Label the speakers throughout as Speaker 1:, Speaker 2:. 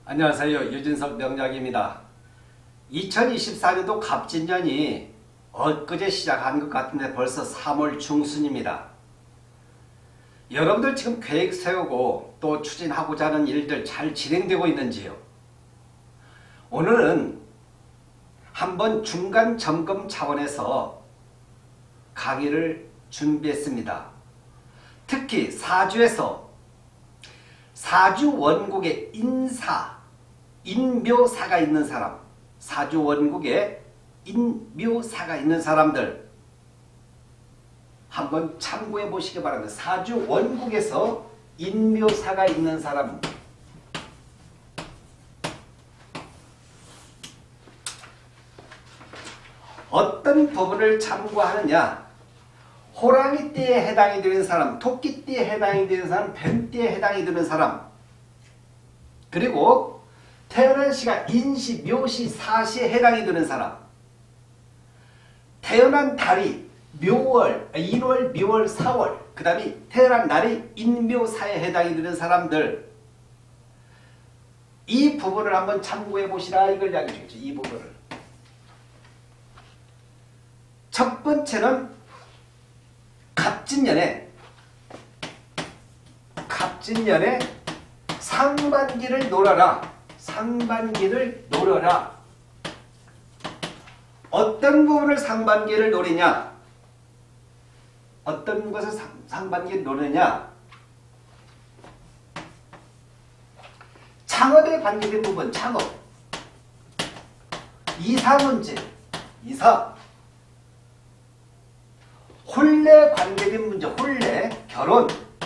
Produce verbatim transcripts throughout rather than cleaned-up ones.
Speaker 1: 안녕하세요. 유진석 명작입니다. 이천이십사 년도 갑진년이 엊그제 시작한 것 같은데 벌써 삼월 중순입니다. 여러분들 지금 계획 세우고 또 추진하고자 하는 일들 잘 진행되고 있는지요? 오늘은 한번 중간 점검 차원에서 강의를 준비했습니다. 특히 사주에서 사주 원국의 인사, 인묘사가 있는 사람, 사주 원국에 인묘사가 있는 사람들 한번 참고해 보시기 바랍니다. 사주 원국에서 인묘사가 있는 사람, 어떤 부분을 참고하느냐? 호랑이띠에 해당이 되는 사람, 토끼띠에 해당이 되는 사람, 뱀띠에 해당이 되는 사람, 그리고 태어난 시가 인시, 묘시, 사시에 해당이 되는 사람, 태어난 달이 묘월, 일월, 묘월, 사월, 그 다음에 태어난 날이 인묘사에 해당이 되는 사람들, 이 부분을 한번 참고해 보시라 이걸 이야기해 주겠죠. 이 부분을. 첫 번째는 갑진년에 갑진년에 상반기를 노려라. 상반기를 노려라. 어떤 부분을 상반기를 노리냐? 어떤 것을 상, 상반기를 노리냐? 창업에 관계된 부분, 창업. 이사 문제, 이사. 혼례 관계된 문제, 혼례, 결혼.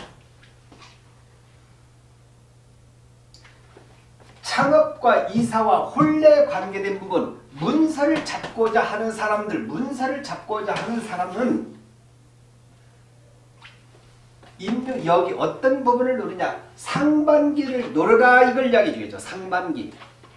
Speaker 1: 창업과 이사와 혼례 관계된 부분, 문서를 잡고자 하는 사람들, 문서를 잡고자 하는 사람은 인묘, 여기 어떤 부분을 노리냐? 상반기를 노려라 이걸 이야기해 주겠죠. 상반기.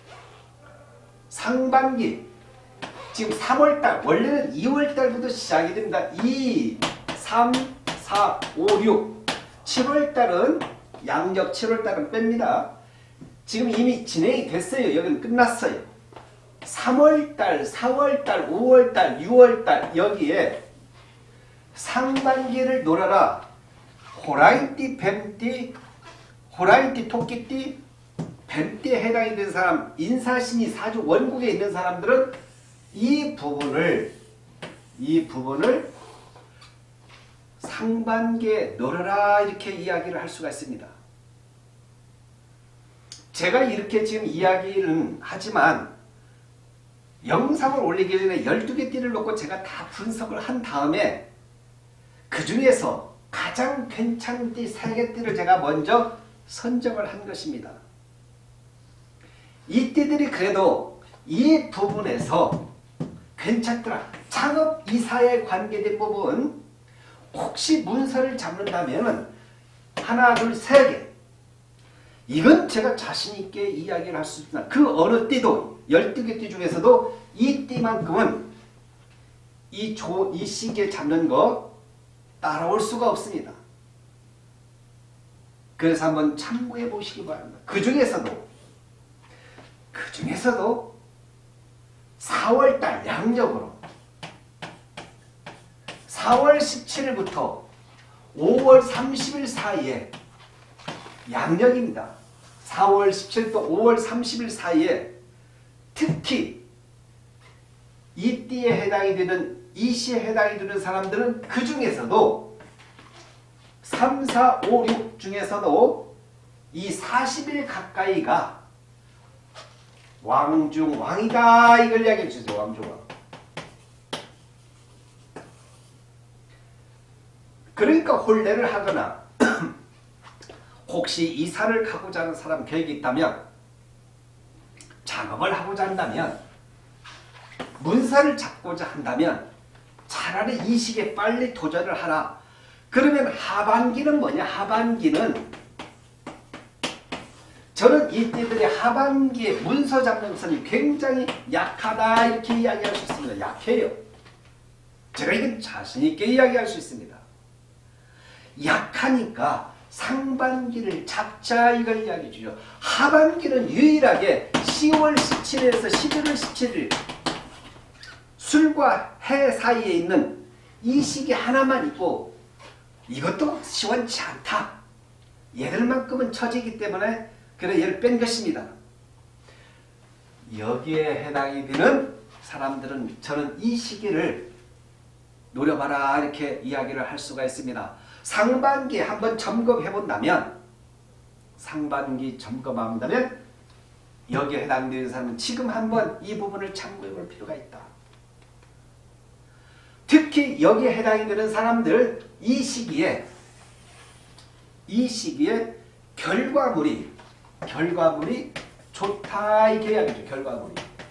Speaker 1: 상반기. 지금 삼월달, 원래는 이월달부터 시작이 됩니다. 이, 삼, 사, 오, 육. 칠월달은, 양력 칠월달은 뺍니다. 지금 이미 진행이 됐어요. 여기는 끝났어요. 삼월달, 사월달, 오월달, 유월달 여기에 상반기를 노려라. 호랑이띠, 뱀띠, 호랑이띠, 토끼띠, 뱀띠에 해당이 되는 사람, 인사신이 사주 원국에 있는 사람들은 이 부분을 이 부분을 상반기에 노려라 이렇게 이야기를 할 수가 있습니다. 제가 이렇게 지금 이야기는 하지만 영상을 올리기 전에 열두 개 띠를 놓고 제가 다 분석을 한 다음에 그 중에서 가장 괜찮은 띠 세 개 띠를 제가 먼저 선정을 한 것입니다. 이 띠들이 그래도 이 부분에서 괜찮더라. 창업 이사에 관계된 부분, 혹시 문서를 잡는다면 하나, 둘, 세 개. 이건 제가 자신있게 이야기를 할 수 있습니다. 그 어느 띠도, 열두 개 띠 중에서도 이 띠만큼은 이, 조, 이 시기에 잡는 거 따라올 수가 없습니다. 그래서 한번 참고해 보시기 바랍니다. 그 중에서도, 그 중에서도 사월달 양력으로 사월 십칠일부터 오월 삼십일 사이에 양력입니다. 사월 십칠일부터 오월 삼십일 사이에 특히 이 띠에 해당이 되는 이 시에 해당이 되는 사람들은 그 중에서도 삼, 사, 오, 육 중에서도 이 사십 일 가까이가 왕중왕이다 이걸 이야기해 주세요. 왕중왕. 그러니까 혼례를 하거나 혹시 이사를 가고자 하는 사람 계획이 있다면, 작업을 하고자 한다면, 문서를 잡고자 한다면 차라리 이 시기에 빨리 도전을 하라. 그러면 하반기는 뭐냐? 하반기는 저는 이 띠들이 하반기에 문서 잡는 것은 굉장히 약하다 이렇게 이야기할 수 있습니다. 약해요. 제가 이건 자신있게 이야기할 수 있습니다. 약하니까 상반기를 잡자 이걸 이야기해 주죠. 하반기는 유일하게 시월 십칠일에서 십일월 십칠일 술과 해 사이에 있는 이 시기 하나만 있고 이것도 시원치 않다. 얘들만큼은 처지기 때문에 그래 얘를 뺀 것입니다. 여기에 해당이 되는 사람들은 저는 이 시기를 노려봐라 이렇게 이야기를 할 수가 있습니다. 상반기에 한번 점검해 본다면 상반기 점검한다면 여기에 해당되는 사람은 지금 한번 이 부분을 참고해 볼 필요가 있다. 특히 여기에 해당이 되는 사람들 이 시기에 이 시기에 결과물이 결과물이 좋다 이렇게 이야기죠. 결과물이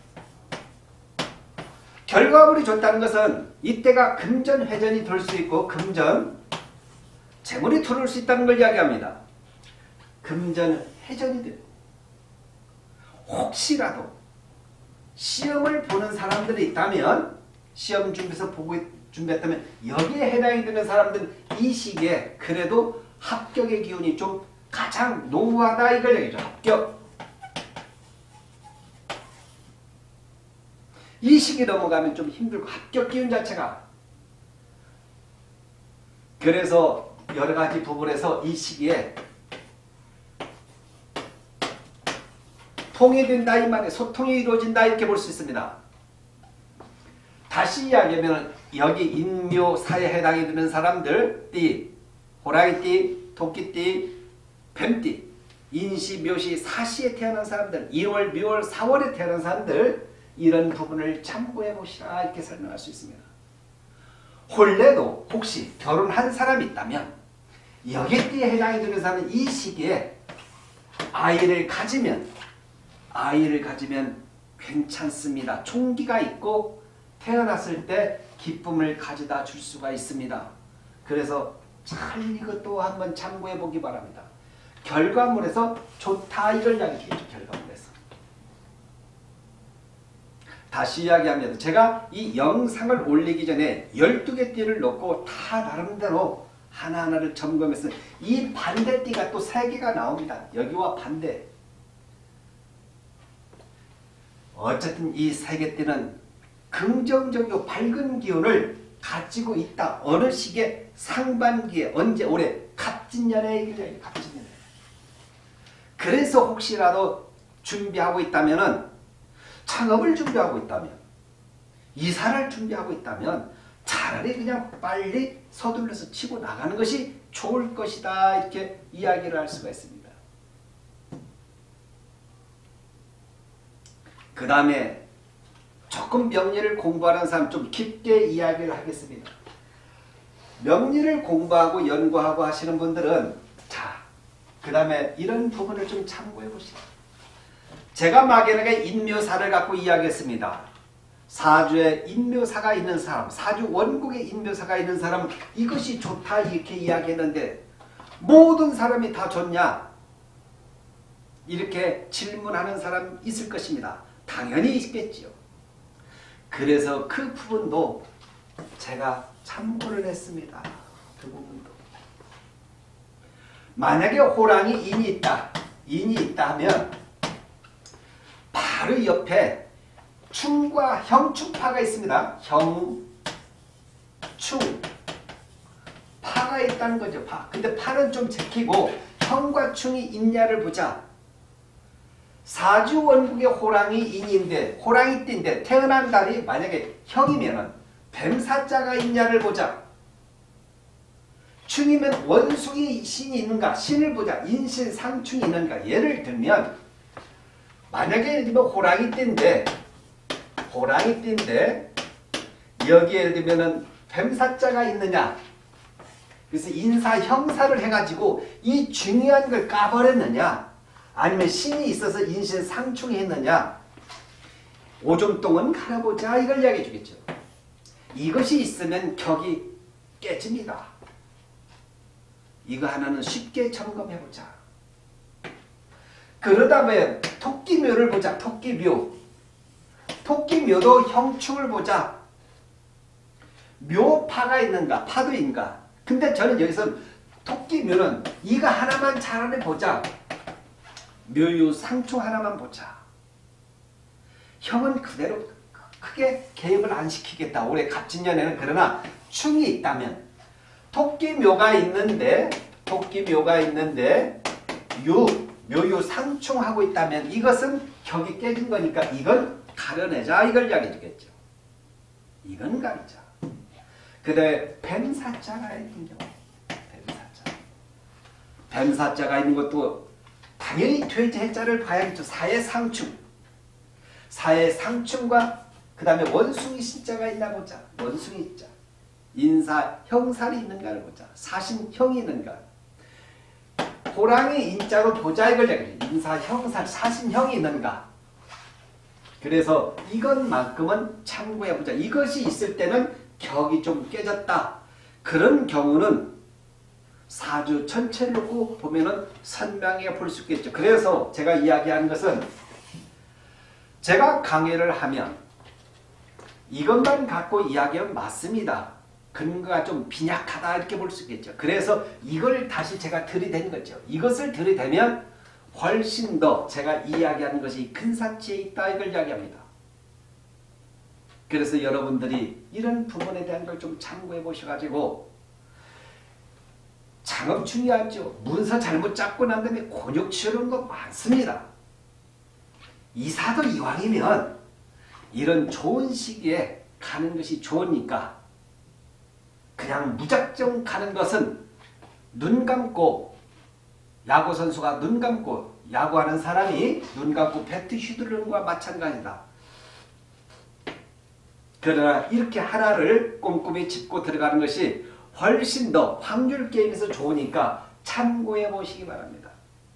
Speaker 1: 결과물이 좋다는 것은 이때가 금전회전이 돌 수 있고 금전 재물이 들어올 수 있다는 걸 이야기합니다. 금전회전이 돼요. 혹시라도 시험을 보는 사람들이 있다면 시험 준비해서 보고 준비했다면 여기에 해당이 되는 사람들은 이 시기에 그래도 합격의 기운이 좀 가장 노후하다 이걸 얘기죠. 합격. 이 시기 넘어가면 좀 힘들고 합격 기운 자체가 그래서 여러 가지 부분에서 이 시기에 통일된다 이 말에 소통이 이루어진다 이렇게 볼 수 있습니다. 다시 이야기하면 여기 인묘사에 해당이 되는 사람들 띠, 호랑이띠, 토끼띠, 뱀띠, 인시, 묘시, 사시에 태어난 사람들 이월, 미월, 사월에 태어난 사람들 이런 부분을 참고해 보시라 이렇게 설명할 수 있습니다. 혼례도 혹시 결혼한 사람이 있다면 여기띠에 해당이 되는 사람은 이 시기에 아이를 가지면 아이를 가지면 괜찮습니다. 총기가 있고 태어났을 때 기쁨을 가져다 줄 수가 있습니다. 그래서 잘 이것도 한번 참고해 보기 바랍니다. 결과물에서 좋다 이걸 이야기해줘. 결과물에서. 다시 이야기합니다. 제가 이 영상을 올리기 전에 열두 개 띠를 놓고 다 나름대로 하나하나를 점검해서 이 반대띠가 또 세 개가 나옵니다. 여기와 반대. 어쨌든 이 세 개 띠는 긍정적이고 밝은 기운을 가지고 있다. 어느 시기에 상반기에 언제 올해 갑진년에 이르려 갑진년에. 그래서 혹시라도 준비하고 있다면은 창업을 준비하고 있다면 이사를 준비하고 있다면 차라리 그냥 빨리 서둘러서 치고 나가는 것이 좋을 것이다 이렇게 이야기를 할 수가 있습니다. 그 다음에 조금 명리를 공부하는 사람 좀 깊게 이야기를 하겠습니다. 명리를 공부하고 연구하고 하시는 분들은 자, 그 다음에 이런 부분을 좀 참고해 보시죠. 제가 막연하게 인묘사를 갖고 이야기했습니다. 사주에 인묘사가 있는 사람, 사주 원국에 인묘사가 있는 사람은 이것이 좋다 이렇게 이야기했는데 모든 사람이 다 좋냐? 이렇게 질문하는 사람이 있을 것입니다. 당연히 있겠지요. 그래서 그 부분도 제가 참고를 했습니다. 그 부분도. 만약에 호랑이 인이 있다. 인이 있다 하면 바로 옆에 충과 형충파가 있습니다. 형, 충. 파가 있다는 거죠. 파. 근데 파는 좀 제키고 형과 충이 있냐를 보자. 사주 원국의 호랑이 인인데 호랑이띠인데 태어난 달이 만약에 형이면은 뱀사자가 있냐를 보자. 충이면 원숭이 신이 있는가 신을 보자. 인신 상충이 있는가. 예를 들면 만약에 호랑이띠인데 호랑이띠인데 여기에 예를 들면은 뱀사자가 있느냐. 그래서 인사 형사를 해가지고 이 중요한 걸 까버렸느냐. 아니면 신이 있어서 인신 상충이 했느냐. 오줌똥은 갈아보자 이걸 이야기해 주겠죠. 이것이 있으면 격이 깨집니다. 이거 하나는 쉽게 점검해보자. 그러다 보면 토끼묘를 보자. 토끼묘. 토끼묘도 형충을 보자. 묘파가 있는가? 파도인가? 근데 저는 여기서 토끼묘는 이거 하나만 차라리 보자. 묘유 상충 하나만 보자. 형은 그대로 크게 개입을 안 시키겠다. 올해 갑진년에는. 그러나 충이 있다면 토끼묘가 있는데 토끼묘가 있는데 유, 묘유 상충하고 있다면 이것은 격이 깨진 거니까 이건 가려내자 이걸 이야기해 주겠죠. 이건 가리자. 그 다음에 뱀사자가 있는 경우. 뱀사자. 뱀사자가 있는 것도 당연히 돼지 해자를 봐야겠죠. 사해상충. 사해상충과 그 다음에 원숭이 신자가 있나 보자. 원숭이 자. 인사 형살이 있는가를 보자. 사신형이 있는가. 호랑이 인자로 보자 이걸 얘기해. 인사 형살 사신형이 있는가. 그래서 이것만큼은 참고해보자. 이것이 있을 때는 격이 좀 깨졌다. 그런 경우는 사주 전체를 놓고 보면은 선명하게 볼 수 있겠죠. 그래서 제가 이야기하는 것은 제가 강의를 하면 이것만 갖고 이야기하면 맞습니다. 근거가 좀 빈약하다 이렇게 볼 수 있겠죠. 그래서 이걸 다시 제가 들이댄 거죠. 이것을 들이대면 훨씬 더 제가 이야기하는 것이 근사치에 있다 이걸 이야기합니다. 그래서 여러분들이 이런 부분에 대한 걸 좀 참고해 보셔가지고 창업 중요하죠. 문서 잘못 잡고 난 다음에 곤욕 치르는 거 많습니다. 이사도 이왕이면 이런 좋은 시기에 가는 것이 좋으니까 그냥 무작정 가는 것은 눈 감고 야구선수가 눈 감고 야구하는 사람이 눈 감고 배트 휘두르는 것과 마찬가지다. 그러나 이렇게 하나를 꼼꼼히 짚고 들어가는 것이 훨씬 더 확률 게임에서 좋으니까 참고해 보시기 바랍니다.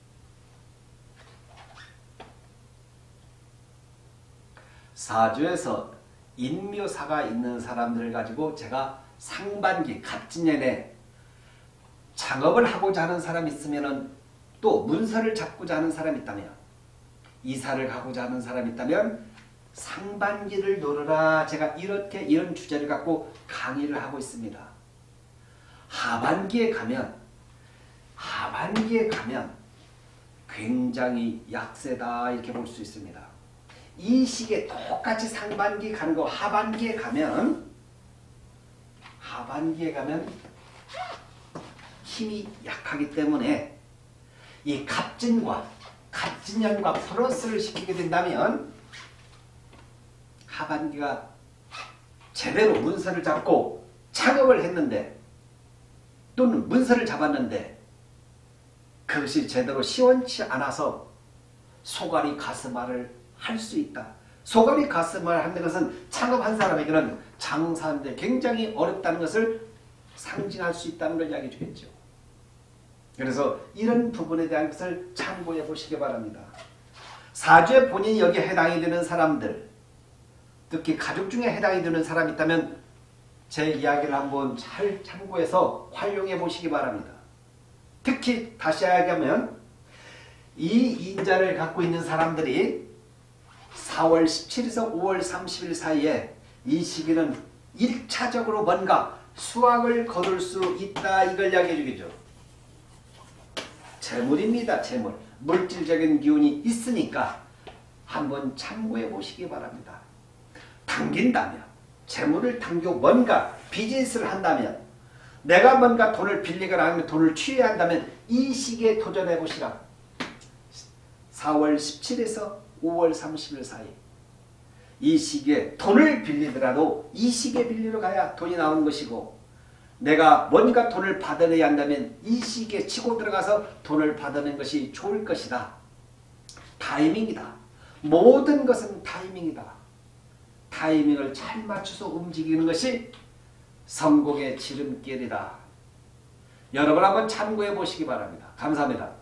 Speaker 1: 사주에서 인묘사가 있는 사람들을 가지고 제가 상반기 갑진년에 창업을 하고자 하는 사람이 있으면 또 문서를 잡고자 하는 사람이 있다면 이사를 가고자 하는 사람이 있다면 상반기를 노려라. 제가 이렇게 이런 주제를 갖고 강의를 하고 있습니다. 하반기에 가면 하반기에 가면 굉장히 약세다 이렇게 볼 수 있습니다. 이 시기에 똑같이 상반기 가는 거 하반기에 가면 하반기에 가면 힘이 약하기 때문에 이 갑진과 갑진년과 플러스를 시키게 된다면 하반기가 제대로 문서를 잡고 창업을 했는데 또는 문서를 잡았는데 그것이 제대로 시원치 않아서 소갈이 가스말을 할 수 있다. 소갈이 가스말을 한다는 것은 창업한 사람에게는 장사하는데 굉장히 어렵다는 것을 상징할 수 있다는 걸 이야기해 주겠죠. 그래서 이런 부분에 대한 것을 참고해 보시기 바랍니다. 사주에 본인이 여기에 해당이 되는 사람들, 특히 가족 중에 해당이 되는 사람이 있다면 제 이야기를 한번 잘 참고해서 활용해 보시기 바랍니다. 특히 다시 이야기하면 이 인자를 갖고 있는 사람들이 사월 십칠일에서 오월 삼십일 사이에 이 시기는 일차적으로 뭔가 수확을 거둘 수 있다 이걸 이야기해 주겠죠. 재물입니다. 재물. 물질적인 기운이 있으니까 한번 참고해 보시기 바랍니다. 당긴다면 재물을 당기고 뭔가 비즈니스를 한다면 내가 뭔가 돈을 빌리거나 아니면 돈을 취해야 한다면 이 시기에 도전해 보시라. 사월 십칠일에서 오월 삼십일 사이 이 시기에 돈을 빌리더라도 이 시기에 빌리러 가야 돈이 나오는 것이고 내가 뭔가 돈을 받아내야 한다면 이 시기에 치고 들어가서 돈을 받아낸 것이 좋을 것이다. 타이밍이다. 모든 것은 타이밍이다. 타이밍을 잘 맞춰서 움직이는 것이 성공의 지름길이다. 여러분 한번 참고해 보시기 바랍니다. 감사합니다.